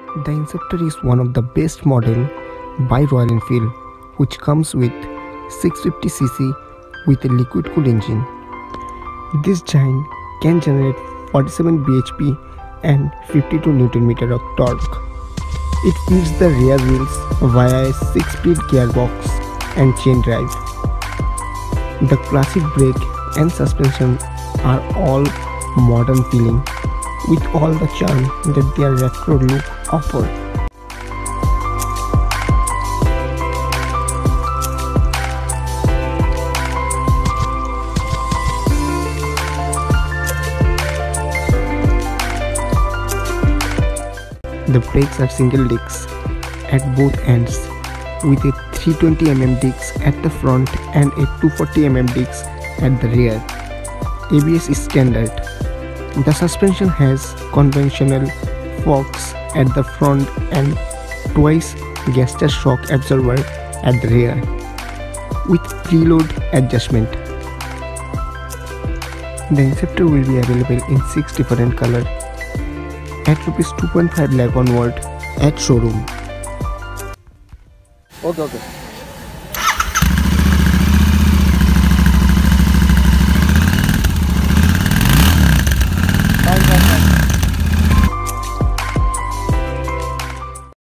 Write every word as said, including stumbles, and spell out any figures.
The Interceptor is one of the best model by Royal Enfield, which comes with six hundred fifty c c with a liquid cooled engine. This giant can generate forty-seven b h p and fifty-two newton meters of torque. It feeds the rear wheels via a six-speed gearbox and chain drive. The classic brake and suspension are all modern feeling, with all the charm that their retro look offer. The brakes are single discs at both ends, with a three hundred twenty millimeter disc at the front and a two hundred forty millimeter disc at the rear. A B S is standard. The suspension has conventional forks at the front and twice Gaster shock absorber at the rear, with preload adjustment. The Interceptor will be available in six different colors at rupees two point five lakh onward at showroom. Okay, okay.